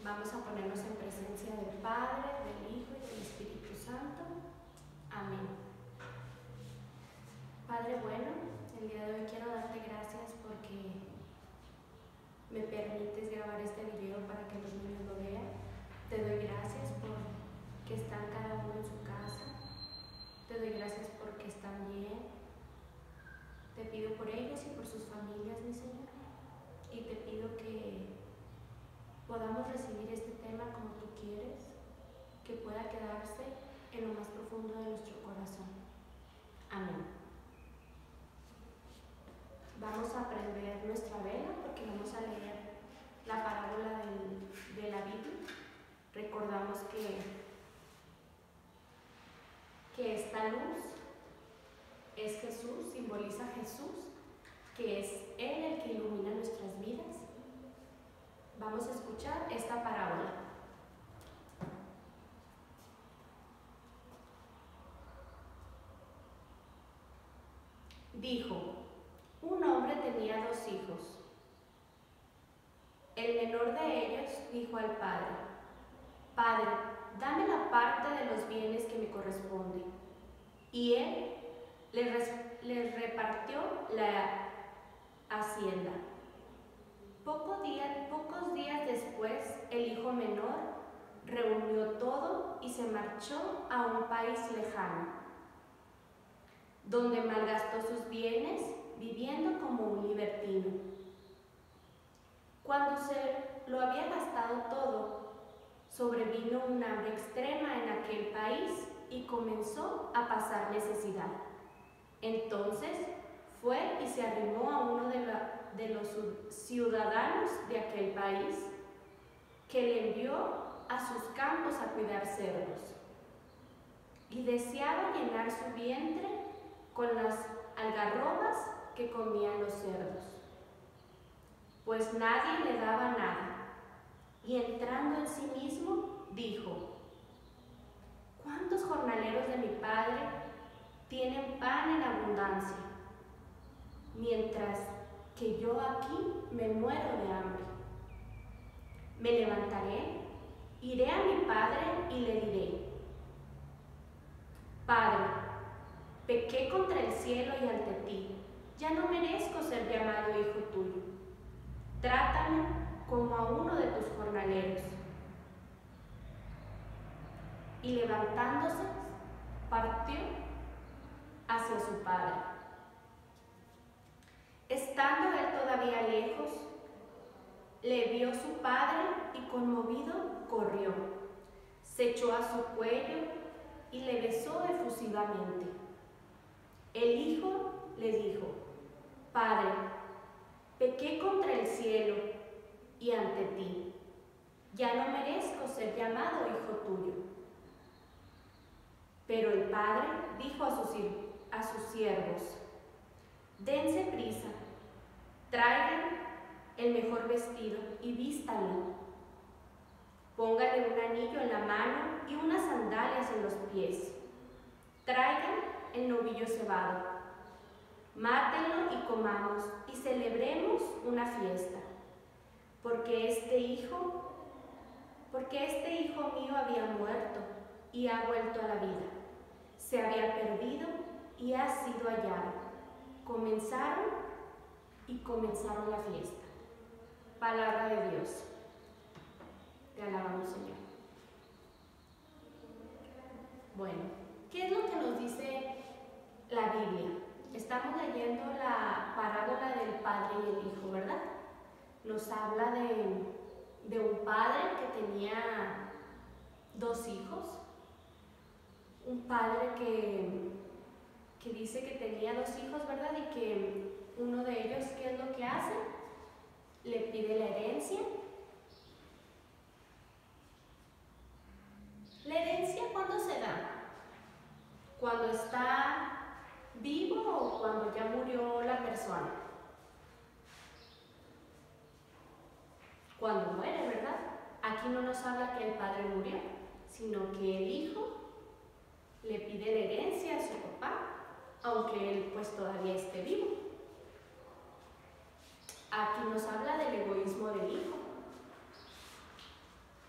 Vamos a ponernos en presencia del Padre, del Hijo y del Espíritu Santo. Amén. Padre bueno, el día de hoy quiero darte gracias porque me permites grabar este video para que los niños lo vean. Te doy gracias porque están cada uno en su casa. Te doy gracias porque están bien. Te pido por ellos y por sus familias, mi Señor. Y te pido que podamos recibir este tema como tú quieres, que pueda quedarse en lo más profundo de nuestro corazón. Amén. Vamos a prender nuestra vela porque vamos a leer la parábola de la Biblia. Recordamos que esta luz es Jesús, simboliza a Jesús, que es Él el que ilumina nuestras vidas. Vamos a escuchar esta parábola. Dijo: un hombre tenía 2 hijos. El menor de ellos dijo al padre: Padre, dame la parte de los bienes que me corresponde. Y él les repartió la hacienda. Pocos días después, el hijo menor reunió todo y se marchó a un país lejano, donde malgastó sus bienes viviendo como un libertino. Cuando se lo había gastado todo, sobrevino un hambre extrema en aquel país y comenzó a pasar necesidad. Entonces fue y se arrimó a uno de los ciudadanos de aquel país, que le envió a sus campos a cuidar cerdos, y deseaba llenar su vientre con las algarrobas que comían los cerdos, pues nadie le daba nada. Y entrando en sí mismo, dijo: ¿cuántos jornaleros de mi padre tienen pan en abundancia, mientras que yo aquí me muero de hambre? Me levantaré, iré a mi padre y le diré: Padre, pequé contra el cielo y ante ti, ya no merezco ser llamado hijo tuyo. Trátame como a uno de tus jornaleros. Y levantándose, partió hacia su padre. Estando él todavía lejos, le vio su padre y conmovido corrió, se echó a su cuello y le besó efusivamente. El hijo le dijo: Padre, pequé contra el cielo y ante ti, ya no merezco ser llamado hijo tuyo. Pero el padre dijo a sus siervos: dense prisa, traigan el mejor vestido y vístanlo. Pónganle un anillo en la mano y unas sandalias en los pies. Traigan el novillo cebado. Mátenlo y comamos y celebremos una fiesta. Porque este hijo mío había muerto y ha vuelto a la vida. Se había perdido y ha sido hallado. Comenzaron la fiesta. Palabra de Dios. Te alabamos, Señor. Bueno, ¿qué es lo que nos dice la Biblia? Estamos leyendo la parábola del padre y el hijo, ¿verdad? Nos habla de un padre que tenía 2 hijos. Un padre que dice que tenía 2 hijos, ¿verdad? Y que uno de ellos, ¿qué es lo que hace? Le pide la herencia. ¿La herencia cuándo se da? ¿Cuando está vivo o cuando ya murió la persona? Cuando muere, ¿verdad? Aquí no nos habla que el padre murió, sino que el hijo le pide la herencia a su papá, aunque él pues todavía esté vivo. Aquí nos habla del egoísmo del hijo.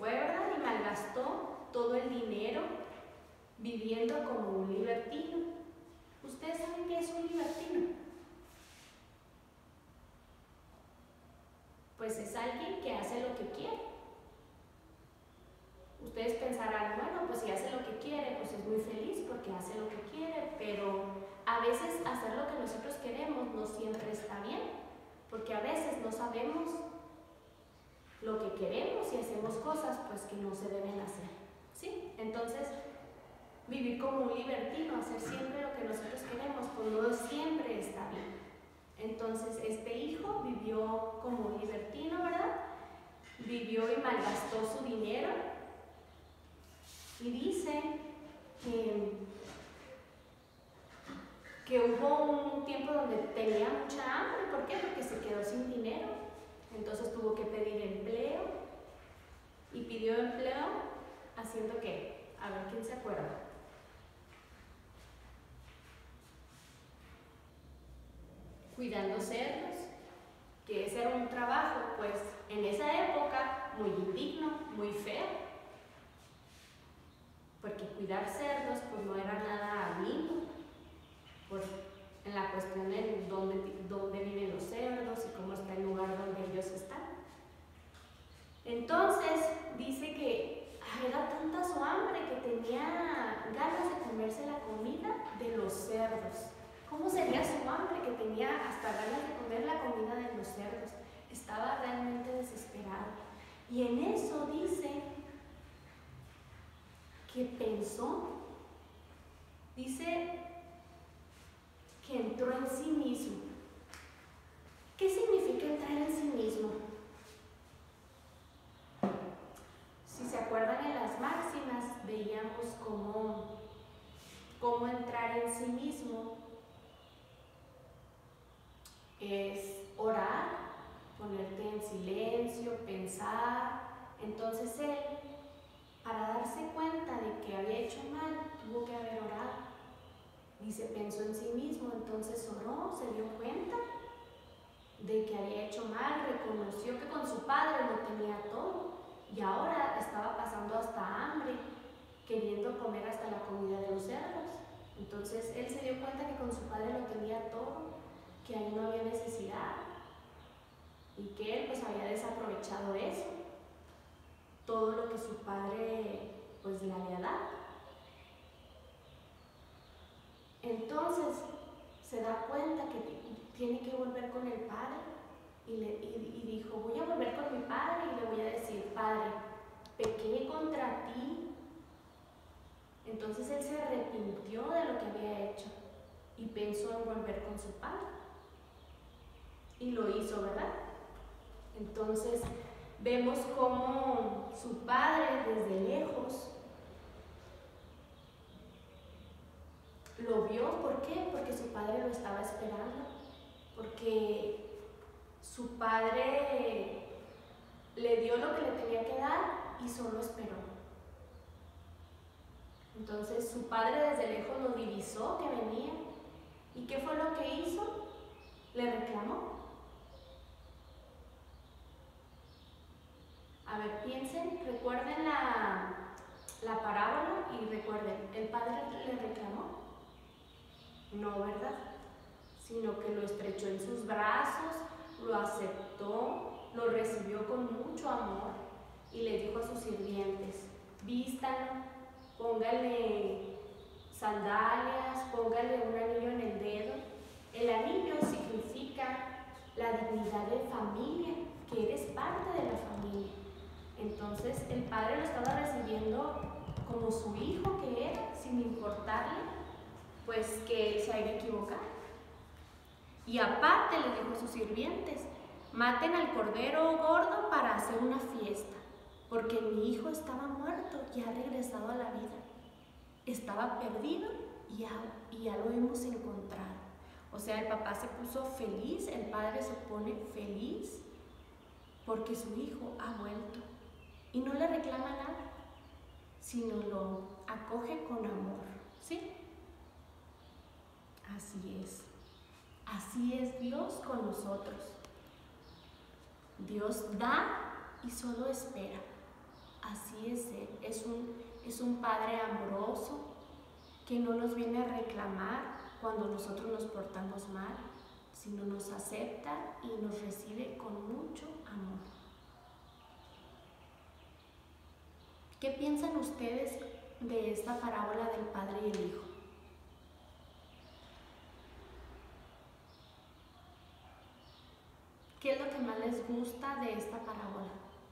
fue, ¿verdad? Y malgastó todo el dinero viviendo como un libertino. ¿Ustedes saben qué es un libertino? Pues es alguien que hace lo que quiere. Ustedes pensarán, bueno, pues si hace lo que quiere, pues es muy feliz porque hace lo que quiere, pero a veces hacer lo que nosotros queremos no siempre está bien, porque a veces no sabemos lo que queremos y hacemos cosas pues que no se deben hacer, ¿sí? Entonces, vivir como un libertino, hacer siempre lo que nosotros queremos, pues no siempre está bien. Entonces, este hijo vivió como un libertino, ¿verdad? Vivió y malgastó su dinero. Y dice que hubo un tiempo donde tenía mucha hambre. ¿Por qué? Porque se quedó sin dinero. Entonces tuvo que pedir empleo. Y pidió empleo haciendo ¿qué? A ver, ¿quién se acuerda? Cuidando cerdos, que ese era un trabajo, pues, en esa época muy indigno, muy feo. Porque cuidar cerdos pues no era nada lindo, en la cuestión de dónde viven los cerdos y cómo está el lugar donde ellos están. Entonces dice que era tanta su hambre que tenía ganas de comerse la comida de los cerdos. ¿Cómo sería su hambre que tenía hasta ganas de comer la comida de los cerdos? Estaba realmente desesperado. Y en eso dice que pensó, dice que entró en sí mismo. ¿Qué significa entrar en sí mismo? Si se acuerdan en las máximas, veíamos cómo entrar en sí mismo es orar, ponerte en silencio, pensar. Entonces él, para darse cuenta de que había hecho mal, tuvo que haber orado. Dice, pensó en sí mismo, entonces oró, se dio cuenta de que había hecho mal, reconoció que con su padre lo tenía todo y ahora estaba pasando hasta hambre, queriendo comer hasta la comida de los cerdos. Entonces él se dio cuenta que con su padre lo tenía todo, que ahí no había necesidad y que él pues había desaprovechado eso, todo lo que su padre pues le había dado. Entonces se da cuenta que tiene que volver con el padre y dijo, voy a volver con mi padre y le voy a decir, padre, pequé contra ti. Entonces él se arrepintió de lo que había hecho y pensó en volver con su padre. Y lo hizo, ¿verdad? Entonces vemos cómo su padre desde lejos lo vio. ¿Por qué? Porque su padre lo estaba esperando. Porque su padre le dio lo que le tenía que dar y solo esperó. Entonces su padre desde lejos lo divisó que venía. ¿Y qué fue lo que hizo? Le reclamó. A ver, piensen, recuerden la parábola y recuerden, ¿el padre le reclamó? No, ¿verdad? Sino que lo estrechó en sus brazos, lo aceptó, lo recibió con mucho amor y le dijo a sus sirvientes, vístanlo, póngale sandalias, póngale un anillo en el dedo. El anillo significa la dignidad de familia, que eres parte de la familia. Entonces el padre lo estaba recibiendo como su hijo que era, sin importarle pues que él se haya equivocado. Y aparte le dijo a sus sirvientes, maten al cordero gordo para hacer una fiesta, porque mi hijo estaba muerto y ha regresado a la vida. Estaba perdido y ya lo hemos encontrado. O sea, el papá se puso feliz, el padre se pone feliz porque su hijo ha vuelto. Y no le reclama nada, sino lo acoge con amor, ¿sí? Así es. Así es Dios con nosotros. Dios da y solo espera. así es Él. Es un Padre amoroso que no nos viene a reclamar cuando nosotros nos portamos mal, sino nos acepta y nos recibe con mucho amor. ¿Qué piensan ustedes de esta parábola del Padre y el Hijo? ¿Qué es lo que más les gusta de esta parábola?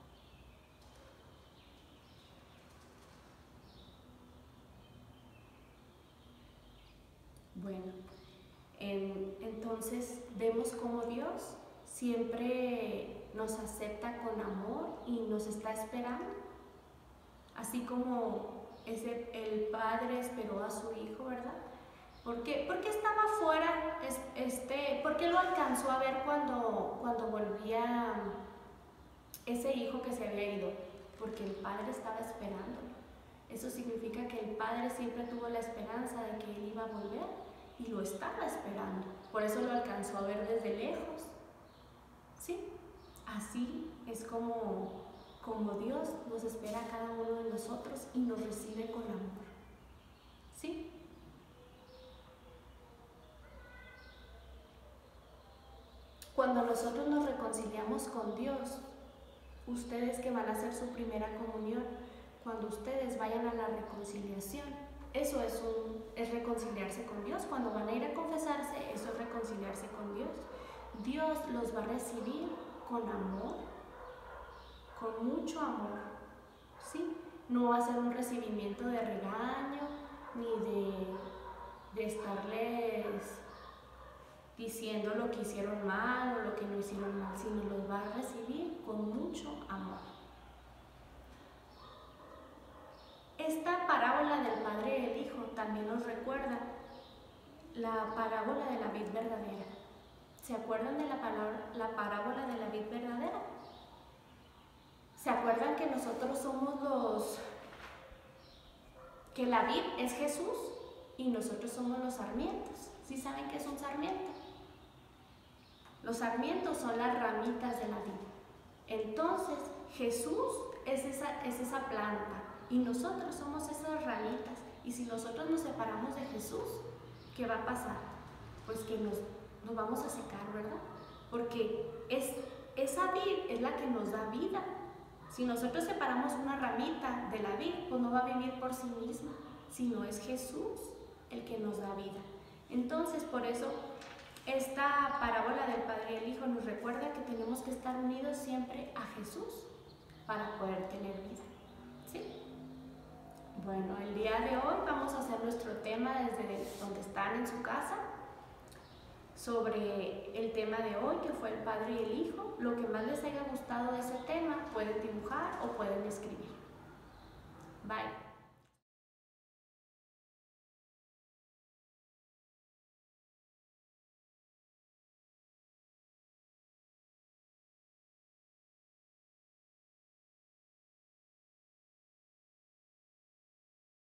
Bueno, entonces vemos cómo Dios siempre nos acepta con amor y nos está esperando, así como el Padre esperó a su Hijo, ¿verdad? ¿Por qué estaba afuera? ¿Por qué lo alcanzó a ver cuando volvía ese hijo que se había ido? Porque el Padre estaba esperándolo. Eso significa que el Padre siempre tuvo la esperanza de que él iba a volver y lo estaba esperando. Por eso lo alcanzó a ver desde lejos. ¿Sí? Así es como Dios nos espera a cada uno de nosotros y nos recibe con amor. ¿Sí? Cuando nosotros nos reconciliamos con Dios, ustedes que van a hacer su primera comunión, cuando ustedes vayan a la reconciliación, eso es reconciliarse con Dios. Cuando van a ir a confesarse, eso es reconciliarse con Dios. Dios los va a recibir con amor, con mucho amor, ¿sí? No va a ser un recibimiento de regaño, ni de estarles diciendo lo que hicieron mal o lo que no hicieron mal, sino los va a recibir con mucho amor. Esta parábola del Padre y el Hijo también nos recuerda la parábola de la vid verdadera. ¿Se acuerdan de la parábola de la vid verdadera? ¿Se acuerdan que nosotros somos que la vid es Jesús y nosotros somos los sarmientos? ¿Sí saben qué es un sarmiento? Los sarmientos son las ramitas de la vid. Entonces, Jesús es esa planta y nosotros somos esas ramitas. Y si nosotros nos separamos de Jesús, ¿qué va a pasar? Pues que nos vamos a secar, ¿verdad? Porque esa vid es la que nos da vida. Si nosotros separamos una ramita de la vid, pues no va a vivir por sí misma, sino es Jesús el que nos da vida. Entonces, por eso, esta parábola del Padre y el Hijo nos recuerda que tenemos que estar unidos siempre a Jesús para poder tener vida. ¿Sí? Bueno, el día de hoy vamos a hacer nuestro tema desde donde están en su casa, sobre el tema de hoy, que fue el Padre y el Hijo. Lo que más les haya gustado de ese tema, pueden dibujar o pueden escribir. Bye.